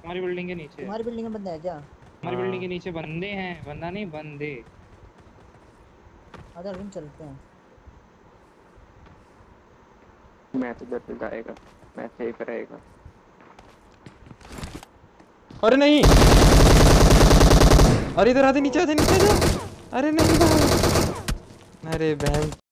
हमारी बिल्डिंग के नीचे। तुम्हारी बिल्डिंग में बंदा है क्या? हमारी बिल्डिंग के नीचे बंदे हैं, बंदा नहीं बंदे। आधा रूम चलते हैं। मैं तो इधर से जाएगा, मैं सेफ रहेगा। अरे नहीं, अरे इधर आते, नीचे आते, नीचे आते। अरे नहीं भाई, अरे बहन